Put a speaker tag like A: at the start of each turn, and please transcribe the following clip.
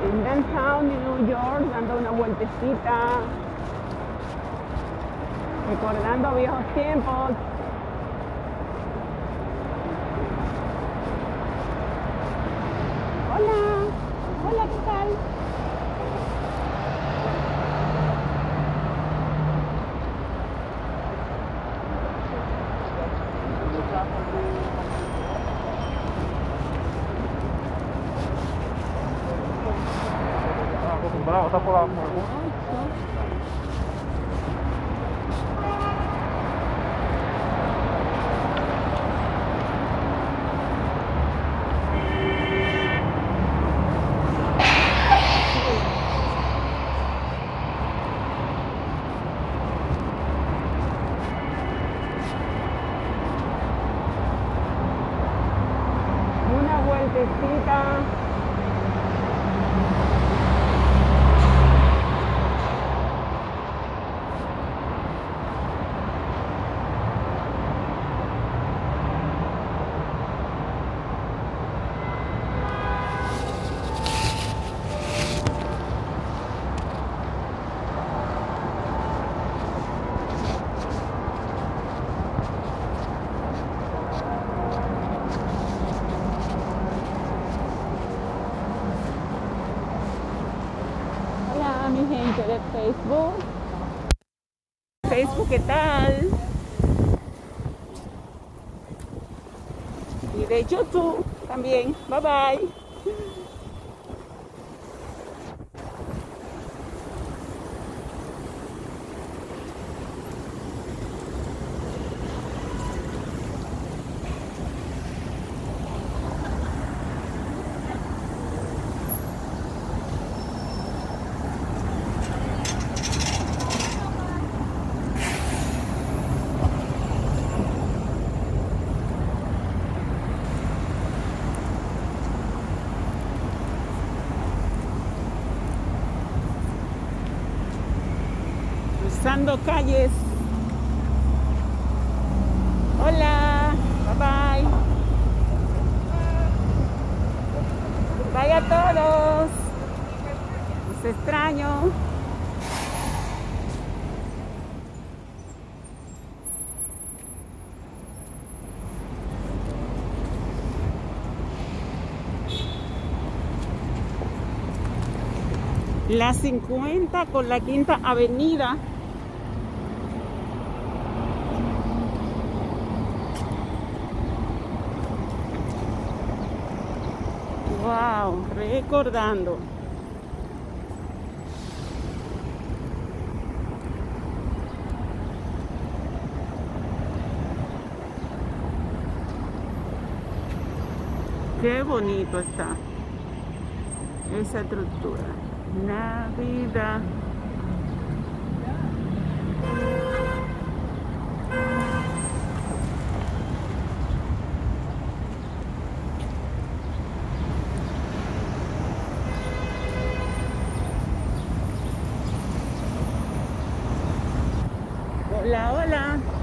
A: En Downtown, New York, dando una vueltecita, recordando viejos tiempos. Hola, hola, ¿qué tal?
B: Acostumbrado, está por la
A: Una vueltecita. Hola, mi gente de Facebook. Facebook, ¿qué tal? Y de YouTube también. Bye bye. Cruzando calles. Hola, bye bye. Bye a todos. Los extraño. La 50 con la Quinta Avenida. Wow, recordando. Qué bonito está esa estructura. Navidad. Hola, hola.